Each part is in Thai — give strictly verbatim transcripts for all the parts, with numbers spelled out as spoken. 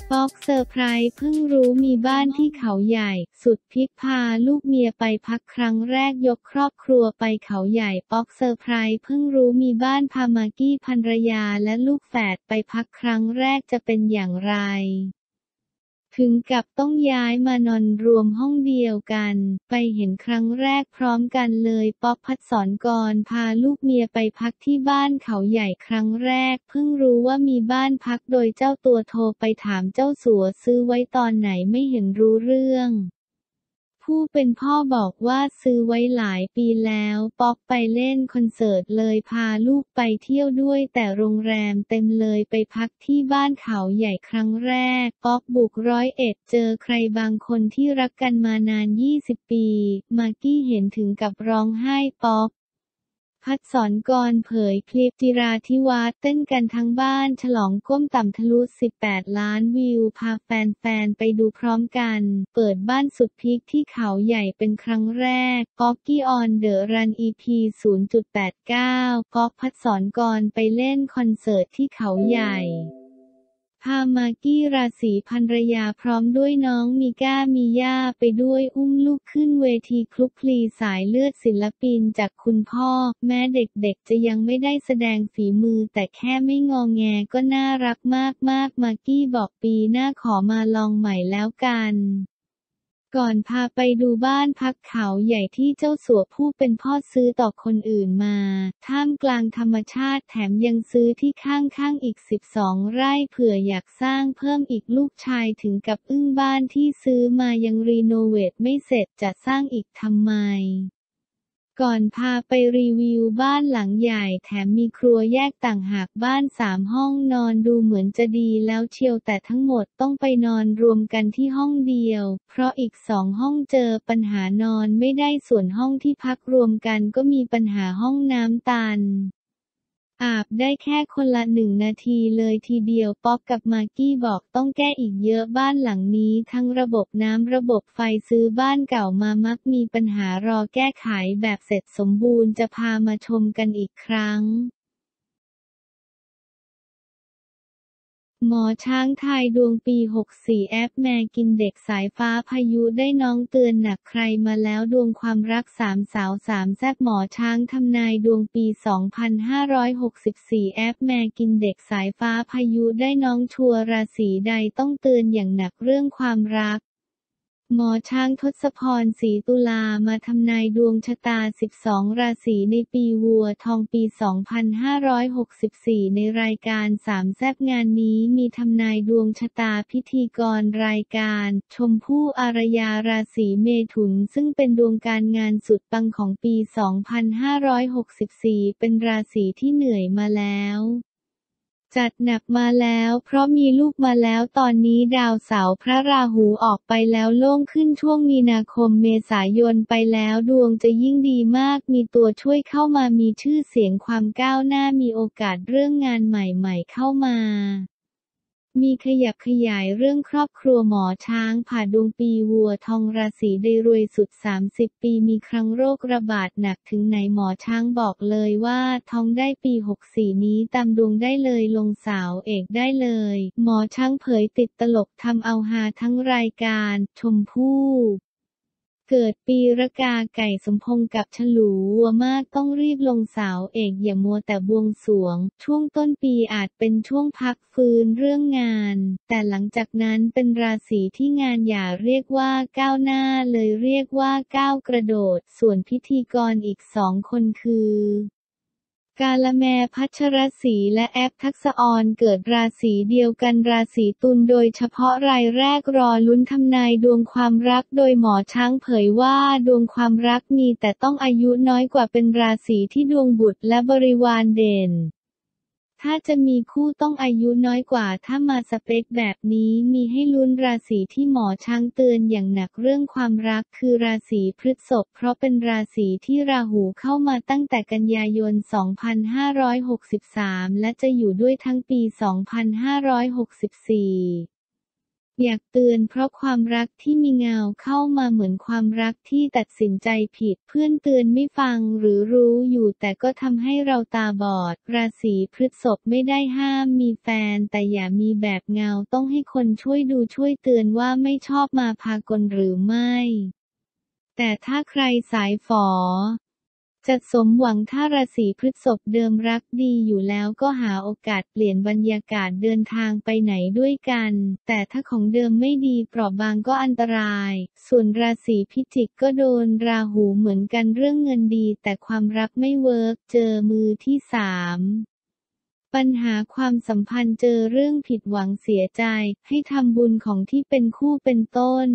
ป๊อกเซอร์ไพรส์เพิ่งรู้มีบ้านที่เขาใหญ่สุดพิกพาลูกเมียไปพักครั้งแรกยกครอบครัวไปเขาใหญ่ป๊อกเซอร์ไพรส์เพิ่งรู้มีบ้านพามากกี้ภรรยาและลูกแฝดไปพักครั้งแรกจะเป็นอย่างไรถึงกับต้องย้ายมานอนรวมห้องเดียวกันไปเห็นครั้งแรกพร้อมกันเลยป๊อกภัสสรกรพาลูกเมียไปพักที่บ้านเขาใหญ่ครั้งแรกเพิ่งรู้ว่ามีบ้านพักโดยเจ้าตัวโทรไปถามเจ้าสัวซื้อไว้ตอนไหนไม่เห็นรู้เรื่องผู้เป็นพ่อบอกว่าซื้อไว้หลายปีแล้วป๊อกไปเล่นคอนเสิร์ตเลยพาลูกไปเที่ยวด้วยแต่โรงแรมเต็มเลยไปพักที่บ้านเขาใหญ่ครั้งแรกป๊อกบุกร้อยเอ็ดเจอใครบางคนที่รักกันมานานยี่สิบปีมากกี้เห็นถึงกับร้องไห้ป๊อกภัสสรกรเผยคลิปจิราธิวัฒน์เต้นกันทั้งบ้านฉลองก้มต่ำทะลุสิบแปดล้านวิวพาแฟนๆไปดูพร้อมกันเปิดบ้านสุดพีคที่เขาใหญ่เป็นครั้งแรกป๊อกกี้ออนเดอะรัน อี พี ศูนย์จุดแปดเก้า ป๊อกภัสสรกรไปเล่นคอนเสิร์ตที่เขาใหญ่พามากกี้ราศีภรรยาพร้อมด้วยน้องมีก้ามีย่าไปด้วยอุ้มลูกขึ้นเวทีคลุกคลีสายเลือดศิลปินจากคุณพ่อแม้เด็กๆจะยังไม่ได้แสดงฝีมือแต่แค่ไม่งอแงก็น่ารักมากๆมากกี้บอกปีหน้าขอมาลองใหม่แล้วกันก่อนพาไปดูบ้านพักเขาใหญ่ที่เจ้าสัวผู้เป็นพ่อซื้อต่อคนอื่นมาท่ามกลางธรรมชาติแถมยังซื้อที่ข้างๆอีกสิบสองไร่เผื่ออยากสร้างเพิ่มอีกลูกชายถึงกับอึ้งบ้านที่ซื้อมายังรีโนเวทไม่เสร็จจะสร้างอีกทำไมก่อนพาไปรีวิวบ้านหลังใหญ่แถมมีครัวแยกต่างหากบ้านสามห้องนอนดูเหมือนจะดีแล้วเชียวแต่ทั้งหมดต้องไปนอนรวมกันที่ห้องเดียวเพราะอีกสองห้องเจอปัญหานอนไม่ได้ส่วนห้องที่พักรวมกันก็มีปัญหาห้องน้ำตันอาบได้แค่คนละหนึ่งนาทีเลยทีเดียวป๊อกกับมากกี้บอกต้องแก้อีกเยอะบ้านหลังนี้ทั้งระบบน้ำระบบไฟซื้อบ้านเก่ามามักมีปัญหารอแก้ไขแบบเสร็จสมบูรณ์จะพามาชมกันอีกครั้งหมอช้างทายดวงปีหกสี่แอปแม่กินเด็กสายฟ้าพายุได้น้องเตือนหนักใครมาแล้วดวงความรักสามสาวสามแซ่บหมอช้างทำนายดวงปีสองพันห้าร้อยหกสิบสี่แอปแม่กินเด็กสายฟ้าพายุได้น้องชัวร์ราศีใดต้องเตือนอย่างหนักเรื่องความรักหมอช้างทศพรศรีตุลามาทำนายดวงชะตาสิบสองราศีในปีวัวทองปีสองพันห้าร้อยหกสิบสี่ในรายการสามแซ่บงานนี้มีทำนายดวงชะตาพิธีกรรายการชมพู่อารยาราศีเมถุนซึ่งเป็นดวงการงานสุดปังของปีสองพันห้าร้อยหกสิบสี่เป็นราศีที่เหนื่อยมาแล้วจัดหนักมาแล้วเพราะมีลูกมาแล้วตอนนี้ดาวเสาร์พระราหูออกไปแล้วโล่งขึ้นช่วงมีนาคมเมษายนไปแล้วดวงจะยิ่งดีมากมีตัวช่วยเข้ามามีชื่อเสียงความก้าวหน้ามีโอกาสเรื่องงานใหม่ๆเข้ามามีขยับขยายเรื่องครอบครัวหมอช้างผ่าดวงปีวัวทองราศีได้รวยสุดสามสิบปีมีครั้งโรคระบาดหนักถึงไหนหมอช้างบอกเลยว่าท้องได้ปีหกสี่นี้ตามดวงได้เลยลงสาวเอกได้เลยหมอช้างเผยติดตลกทำเอาฮาทั้งรายการชมพู่เกิดปีระกาไก่สมพงษ์กับฉลูวัวมากต้องรีบลงสาวเอกอย่ามัวแต่บวงสรวงช่วงต้นปีอาจเป็นช่วงพักฟื้นเรื่องงานแต่หลังจากนั้นเป็นราศีที่งานอย่าเรียกว่าก้าวหน้าเลยเรียกว่าก้าวกระโดดส่วนพิธีกรอีกสองคนคือกาละแมพัชรศรีและแอปทักษะออนเกิดราศีเดียวกันราศีตุลโดยเฉพาะรายแรกรอลุ้นทำนายดวงความรักโดยหมอช้างเผยว่าดวงความรักมีแต่ต้องอายุน้อยกว่าเป็นราศีที่ดวงบุตรและบริวารเด่นถ้าจะมีคู่ต้องอายุน้อยกว่าถ้ามาสเปคแบบนี้มีให้ลุ้นราศีที่หมอช้างเตือนอย่างหนักเรื่องความรักคือราศีพฤษภเพราะเป็นราศีที่ราหูเข้ามาตั้งแต่กันยายนสองพันห้าร้อยหกสิบสามและจะอยู่ด้วยทั้งปีสองพันห้าร้อยหกสิบสี่อยากเตือนเพราะความรักที่มีเงาเข้ามาเหมือนความรักที่ตัดสินใจผิดเพื่อนเตือนไม่ฟังหรือรู้อยู่แต่ก็ทำให้เราตาบอดราศีพฤษภไม่ได้ห้ามมีแฟนแต่อย่ามีแบบเงาต้องให้คนช่วยดูช่วยเตือนว่าไม่ชอบมาพากลหรือไม่แต่ถ้าใครสายฝอจะสมหวังถ้าราศีพฤษภเดิมรักดีอยู่แล้วก็หาโอกาสเปลี่ยนบรรยากาศเดินทางไปไหนด้วยกันแต่ถ้าของเดิมไม่ดีเปราะบางก็อันตรายส่วนราศีพิจิกก็โดนราหูเหมือนกันเรื่องเงินดีแต่ความรักไม่เวิร์กเจอมือที่สามปัญหาความสัมพันธ์เจอเรื่องผิดหวังเสียใจให้ทำบุญของที่เป็นคู่เป็นต้น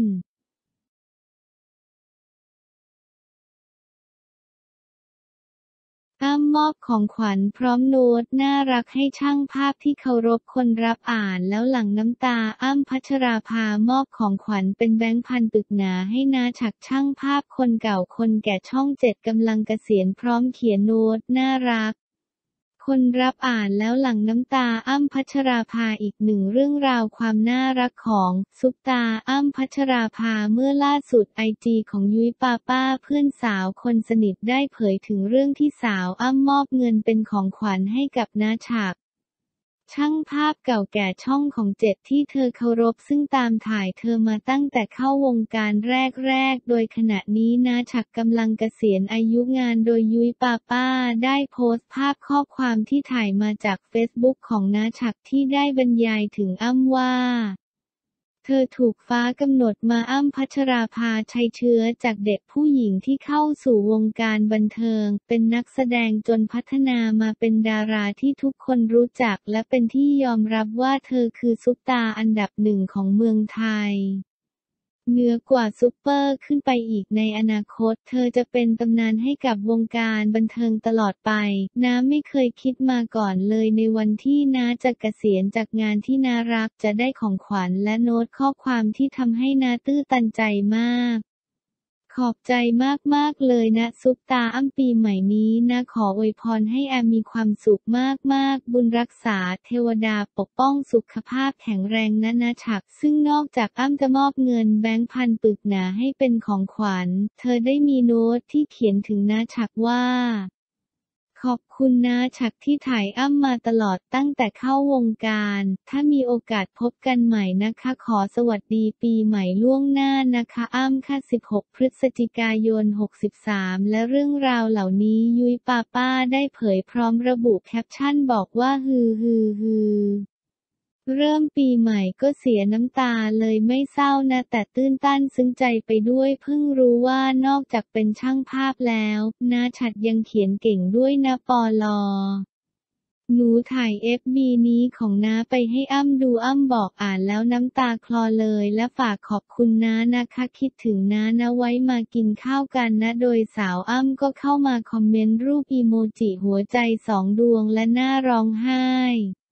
อ้ำมอบของขวัญพร้อมโน้ตน่ารักให้ช่างภาพที่เคารพคนรับอ่านแล้วหลั่งน้ำตาอ้ำพัชราภามอบของขวัญเป็นแบงค์พันปึกหนาให้น้าฉักช่างภาพคนเก่าคนแก่ช่องเจ็ดกำลังเกษียณพร้อมเขียนโน้ตน่ารักคนรับอ่านแล้วหลั่งน้ำตาอ้ำพัชราภาอีกหนึ่งเรื่องราวความน่ารักของซุปตาอ้ำพัชราภาเมื่อล่าสุดไอจีของยุ้ยปาป้าเพื่อนสาวคนสนิทได้เผยถึงเรื่องที่สาวอ้ำมอบเงินเป็นของขวัญให้กับน้าฉักช่างภาพเก่าแก่ช่องของเจ็ดที่เธอเคารพซึ่งตามถ่ายเธอมาตั้งแต่เข้าวงการแรกๆโดยขณะนี้น้าฉักกำลังเกษียณอายุงานโดยยุ้ยปาป้าได้โพสต์ภาพข้อความที่ถ่ายมาจากเฟซบุ๊กของน้าฉักที่ได้บรรยายถึงอ้ำว่าเธอถูกฟ้ากำหนดมาอ้ำพัชราภาชัยเชื้อจากเด็กผู้หญิงที่เข้าสู่วงการบันเทิงเป็นนักแสดงจนพัฒนามาเป็นดาราที่ทุกคนรู้จักและเป็นที่ยอมรับว่าเธอคือซุปตาร์อันดับหนึ่งของเมืองไทยเหนือกว่าซุปเปอร์ขึ้นไปอีกในอนาคตเธอจะเป็นตำนานให้กับวงการบันเทิงตลอดไปน้าไม่เคยคิดมาก่อนเลยในวันที่น้าจะเกษียณจากงานที่น้ารักจะได้ของขวัญและโน้ตข้อความที่ทำให้น้าตื้อตันใจมากขอบใจมากๆเลยนะซุปตาอ้ำปีใหม่นี้นะขออวยพรให้แอมมีความสุขมากๆบุญรักษาเทวดาปกป้องสุขภาพแข็งแรงนะนะฉักซึ่งนอกจากอ้ำจะมอบเงินแบงค์พันปึกหนาให้เป็นของขวัญเธอได้มีโน้ตที่เขียนถึงน้าฉักว่าขอบคุณน้าฉักที่ถ่ายอ้ำมาตลอดตั้งแต่เข้าวงการถ้ามีโอกาสพบกันใหม่นะคะขอสวัสดีปีใหม่ล่วงหน้านะคะอ้ำค่ะสิบหกพฤศจิกายนหกสิบสามและเรื่องราวเหล่านี้ยุ้ยปาป้าได้เผยพร้อมระบุแคปชั่นบอกว่าฮือฮือฮือเริ่มปีใหม่ก็เสียน้ำตาเลยไม่เศร้านะแต่ตื้นตันซึ้งใจไปด้วยเพิ่งรู้ว่านอกจากเป็นช่างภาพแล้วน้าฉัดยังเขียนเก่งด้วยนะปอลอหนูถ่าย เอฟ บี นี้ของน้าไปให้อ้ำดูอ้ำบอกอ่านแล้วน้ำตาคลอเลยและฝากขอบคุณน้านะคะคิดถึงน้านะไว้มากินข้าวกันนะโดยสาวอ้ำก็เข้ามาคอมเมนต์รูปอีโมจิหัวใจสองดวงและหน้าร้องไห้